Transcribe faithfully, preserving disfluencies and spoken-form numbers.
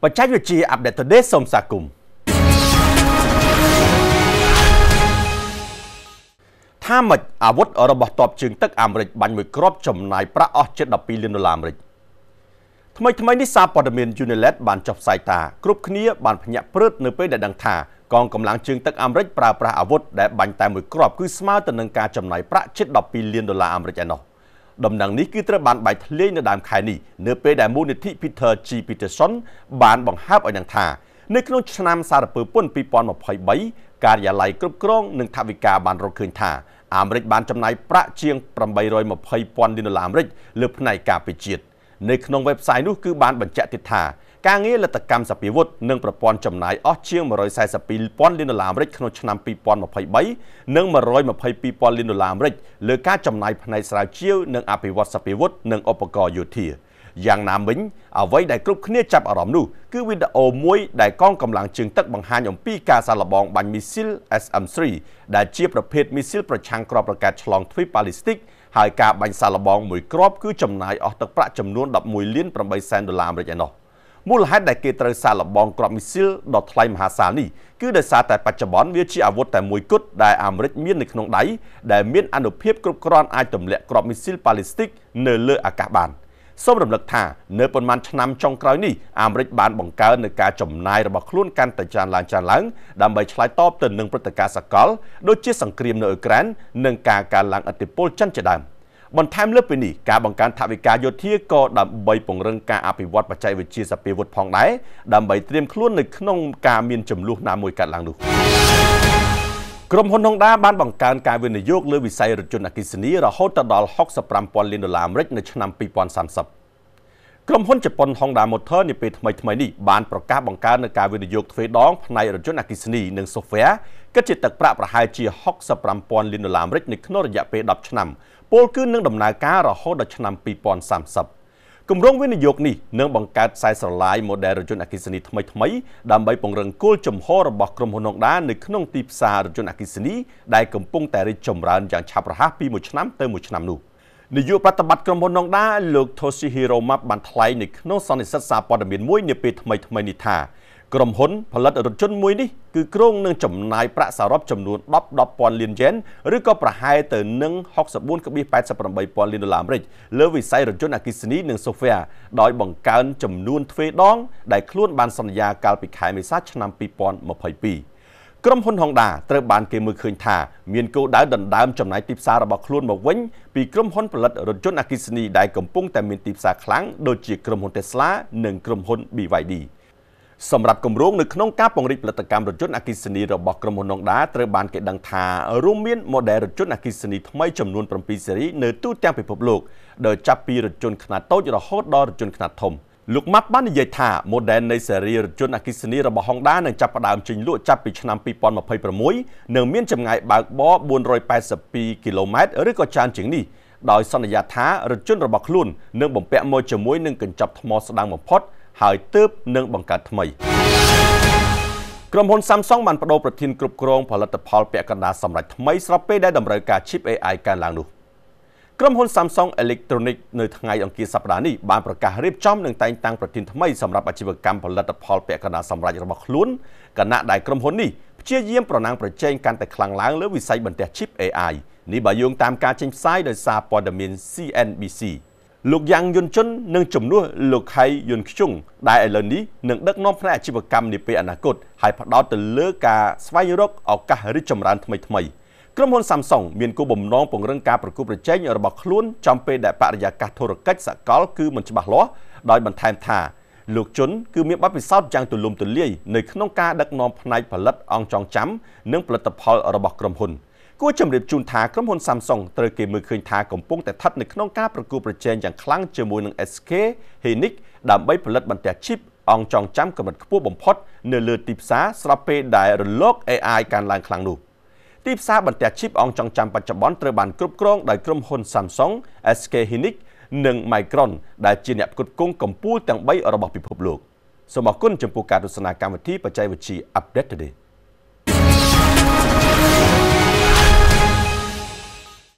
បច្ចេកវិទ្យា Update Today សូមស្វាគមន៍ថាម៉េចអាវុធរបស់ទ័ពជើងទឹកអាមេរិកបាញ់មួយគ្រាប់ចំណាយប្រាក់អស់ជិតដប់ពីរលានដុល្លារអាមេរិកថ្មីថ្មីនេះសារព័ត៌មាន Unilet បានចុះផ្សាយថាគ្រប់គ្នាបានភ្ញាក់ព្រឹត្តនៅពេលដែលដឹងថាកងកម្លាំងជើងទឹកអាមេរិកប្រើប្រាស់អាវុធដែលបាញ់តែមួយគ្រាប់គឺស្មើទៅនឹងការចំណាយប្រាក់ជិតដប់ពីរលានដុល្លារអាមេរិកឯណោះដំណឹងនេះគឺត្រូវបានបែកធ្លាយនៅដើមខែនេះនៅពេលដែលមូលនិធិ Peter G. Peterson បានបង្ហើបឲ្យដឹងថានៅក្នុងឆ្នាំសារពើពន្ធពីរពាន់ម្ភៃបីការិយាល័យគ្រប់គ្រងនិងថវិកាបានរកឃើញថាអាមេរិកបានចំណាយប្រាក់ជាងប្រាំបីរយម្ភៃពាន់លានដុល្លារអាមេរិកលើផ្នែកការពារជាតិនៅក្នុង website នោះគឺបានបញ្ជាក់ទៀតថាការងារលទ្ធកម្មសពាវុធនិងប្រព័ន្ធចំណាយអស់ជាងមួយរយសែសិបពីរពាន់លានដុល្លារអាមេរិកក្នុងឆ្នាំពីរពាន់ម្ភៃបីនិងមួយរយម្ភៃពីរពាន់លានដុល្លារអាមេរិកលើការចំណាយផ្នែកស្រាវជ្រាវនិងអភិវឌ្ឍសពាវុធនិងឧបករណ៍យោធាយ៉ាងណាមិញអ្វីដែលគ្រប់គ្នាចាប់អារម្មណ៍នោះគឺវីដេអូមួយដែលកងកម្លាំងជើងទឹកបង្ហាញអំពីការសាកល្បងបាញ់មីស៊ីល S M 3 ដែលជាប្រភេទមីស៊ីលប្រឆាំងគ្រាប់រ៉ាកែតឆ្លងទ្វីបប៉ាឡេស្ទិកហើយការបាញ់សាកល្បងមួយគ្រាប់គឺចំណាយអស់ទឹកប្រាក់ចំនួនដប់មួយលានប្រាំបីសែនដុល្លារអាមេរិកឯណោះមូលហេតុដែលគេត្រូវសាកល្បងគ្រាប់មីស៊ីលដ៏ថ្លៃមហាសាលនេះគឺដោយសារតែបច្ចុប្បន្នវាជាអាវុធតែមួយគត់ដែលអាមេរិកមាននៅក្នុងដៃដែលមានអានុភាពគ្រប់គ្រាន់អាចទម្លាក់គ្រាប់មីស៊ីលប៉ាឡេស្ទិកនៅលើអាកាសបានសូមរំលឹកថានៅប៉ុន្មានឆ្នាំចុងក្រោយនេះអាមេរិកបានបង្កើននូវការចំណាយរបស់ខ្លួនកាន់តែច្រើនឡើងច្រើនឡើងដើម្បីឆ្លើយតបទៅនឹងព្រឹត្តិការណ៍សកលដូចជាសង្គ្រាមនៅអ៊ុយក្រែននិងការកើនឡើងឥទ្ធិពលចិនជាដើមបន្ថែមលើពីនេះការបង្កើនថវិកាយោធាក៏ដើម្បីពង្រឹងការអភិវឌ្ឍបច្ចេកវិទ្យាសពាវុធផងដែរដើម្បីត្រៀមខ្លួននៅក្នុងការមានចំនួនណាមួយកើតឡើងនោះក្រុមហ៊ុន Honda បានបង្កើនការវិនិយោគលើវិស័យរថយន្តអគ្គិសនីរហូតដល់ហុកសិបប្រាំពាន់លានដុល្លារអាមេរិកនៅឆ្នាំពីរពាន់សាមសិបក្រុមហ៊ុនជប៉ុន Honda Motor នាពេលថ្មីៗនេះបានប្រកាសបង្កើននូវការវិនិយោគទ្វេដងផ្នែករថយន្តអគ្គិសនីនិង software គិតជាទឹកប្រាក់ប្រហែលជាហុកសិបប្រាំពាន់លានដុល្លារអាមេរិកនៅក្នុងរយៈពេលដប់ឆ្នាំពលគឺនឹងដំណើរការរហូតដល់ឆ្នាំពីរពាន់សាមសិបគម្រោងវិនិយោគនេះនឹងបង្កើតខ្សែស្រឡាយ model រថយន្តអគ្គិសនីថ្មីថ្មីដើម្បីពង្រឹងគោលជំហររបស់ក្រុមហ៊ុន Honda នៅក្នុងទីផ្សាររថយន្តអគ្គិសនីដែលកំពុងតែរីកចម្រើនយ៉ាងឆាប់រហ័សពីមួយឆ្នាំទៅមួយឆ្នាំនោះនាយកប្រតិបត្តិក្រុមហ៊ុន Honda លោក Toshihiro Map បានថ្លែងនៅក្នុងសន្និសីទសារព័ត៌មានមួយនាពេលថ្មីថ្មីនេះថាក្រុមហ៊ុនផលិតរថយន្តមួយនេះគឺគ្រោងនឹងចំណាយប្រាក់សរុបចំនួនដប់ដប់ពាន់លានយេនឬក៏ប្រហែលទៅនឹងហុកសិបបួនដុល្លារប៉ែតសិបប្រាំបីពាន់លានដុល្លារអាមេរិកលើវិស័យរថយន្តអគ្គិសនីនិង software ដោយបង្កើនចំនួនទ្វេដងដែលខ្លួនបានសន្យាកាលពីខែមេសាឆ្នាំពីរពាន់ម្ភៃពីរក្រុមហ៊ុន Honda ត្រូវបានគេមើលឃើញថាមានគោលដៅដណ្ដើមចំណាយទីផ្សាររបស់ខ្លួនមកវិញពីក្រុមហ៊ុនផលិតរថយន្តអគ្គិសនីដែលកំពុងតែមានទីផ្សារខ្លាំងដូចជាក្រុមហ៊ុន Tesla និងក្រុមហ៊ុន B Y Dសម្រាប់គម្រោងនៅក្នុងការពង្រីកផលិតកម្មរថយន្តអគ្គិសនីរបស់ក្រុមហ៊ុន Honda ត្រូវបានគេដឹងថារួមមាន model រថយន្តអគ្គិសនីថ្មីចំនួនប្រាំពីរស៊េរីនៅទូទាំងពិភពលោកដោយចាប់ពីរថយន្តខ្នាតតូចរហូតដល់រថយន្តខ្នាតធំលោក Matt បាននិយាយថា model នៃស៊េរីរថយន្តអគ្គិសនីរបស់ Honda នឹងចាប់ផ្ដើមចេញលក់ចាប់ពីឆ្នាំពីរពាន់ម្ភៃប្រាំមួយនិងមានចម្ងាយបើកបរបួនរយប៉ែតសិបពីរគីឡូម៉ែត្រឬក៏ច្រើនជាងនេះដោយសន្យាថារថយន្តរបស់ខ្លួននឹងបំពាក់មកជាមួយនឹងកញ្ចប់ថ្មស្ដើងបំផុតហើយទើបនឹងបង្កើតថ្មីក្រុមហ៊ុន Samsung បានបដូរប្រធានគ្រប់គ្រងផលិតផលពាក់កណ្ដាលសម្រាប់ថ្មីស្របពេលដែលតម្រូវការ chip A I កើនឡើងនោះក្រុមហ៊ុន Samsung Electronics នៅថ្ងៃអង្គារសប្តាហ៍នេះបានប្រកាសរៀបចំនិងតែងតាំងប្រធានថ្មីសម្រាប់អាជីវកម្មផលិតផលពាក់កណ្ដាលសម្រាប់របស់ខ្លួនគណៈដែលក្រុមហ៊ុននេះព្យាយាមប្រណាំងប្រជែងកាន់តែខ្លាំងឡើងលើវិស័យបន្ទះ chip A I នេះបើយោងតាមការចេញផ្សាយដោយសារព័ត៌មាន C N B Cលោកយ៉ាងយុនជុននឹងជំនួសលោកខៃយុនខ្ជុងដែលឥឡូវនេះនឹងដឹកនាំផ្នែកអាជីវកម្មនាពេលអនាគតហើយផ្ដោតទៅលើការស្វែងរកឱកាសរីកចម្រើនថ្មីថ្មីក្រុមហ៊ុន Samsung មានគោលបំណងពង្រឹងការប្រកួតប្រជែងរបស់ខ្លួនចំពេលដែលបរិយាកាសធុរកិច្ចសកលគឺមិនច្បាស់លាស់ដោយបន្ថែមថាលោកជុនគឺមានបទពិសោធន៍យ៉ាងទូលំទូលាយនៅក្នុងការដឹកនាំផ្នែកផលិតអង្គចងចាំនិងផលិតផលរបស់ក្រុមហ៊ុនគួរជម្រាបជូនថាក្រុមហ៊ុន Samsung ត្រូវគេមើលឃើញថាកំពុងតែស្ថិតនៅក្នុងការប្រកួតប្រជែងយ៉ាងខ្លាំងជាមួយនឹង S K Hynix ដើម្បីផលិតបន្ទះ chip អង្គចងចាំកម្រិតខ្ពស់បំផុតនៅលើទីផ្សារស្របពេលដែលរលក A I កើនឡើងខ្លាំងនោះទីផ្សារបន្ទះ chip អង្គចងចាំបច្ចុប្បន្នត្រូវបានគ្រប់គ្រងដោយក្រុមហ៊ុន Samsung, S K Hynix និង Micron ដែលជាអ្នកផ្គត់ផ្គង់កំពូលទាំងបីរបស់ពិភពលោកសូមអរគុណចំពោះការទស្សនាកម្មវិធីបច្ចេកវិទ្យា Update Today